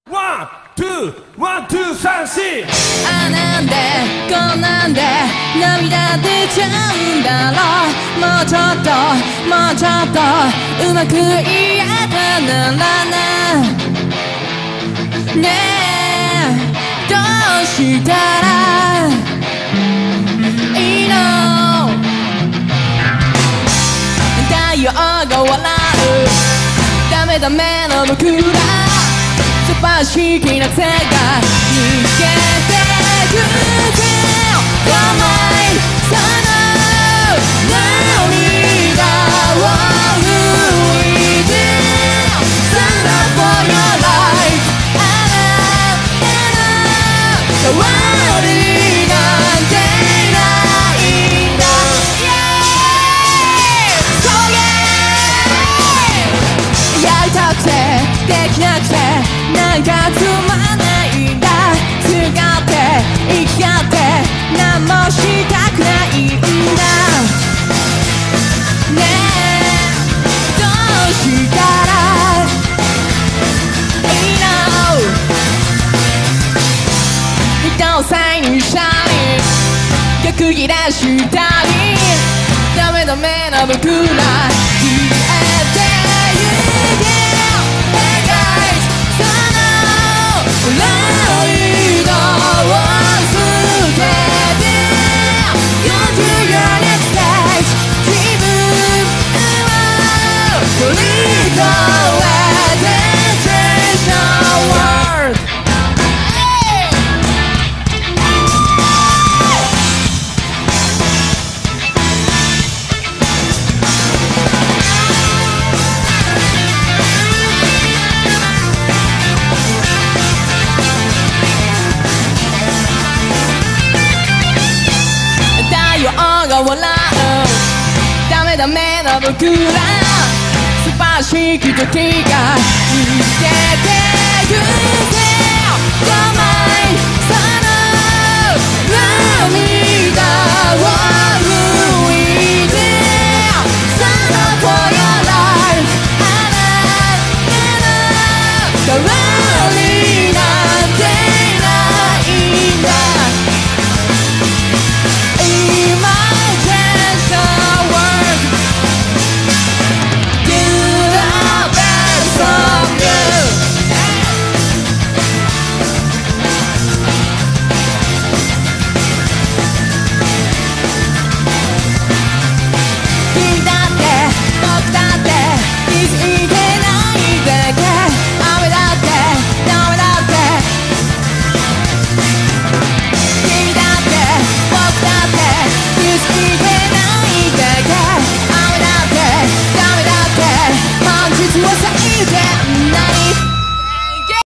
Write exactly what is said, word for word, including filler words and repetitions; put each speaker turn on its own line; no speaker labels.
ワン、ツー、ワン、ツー、サン、シー。
あ、なんでこんなんで涙出ちゃうんだろう。もうちょっともうちょっとうまく言えたならな。ねえどうしたらいいの。太陽が笑うダメダメの僕ら素晴らしきな手が逃げてくぜ。ごめんその涙を拭いて Stand up for your life。 あなたの代わりなんていないんだ。 So yeah やりたくてできなくてなんかつまんないんだ。すがって生きがって何もしたくないんだ。ねえどうしたらいいの。人をさいにしたり逆ギレしたりダメダメな僕ら消えてゆけ。ライドを捨てて Go to your next stage。 自分を乗り越えて Change the world。 が笑うダメダメな僕ら素晴らしき時が逃げ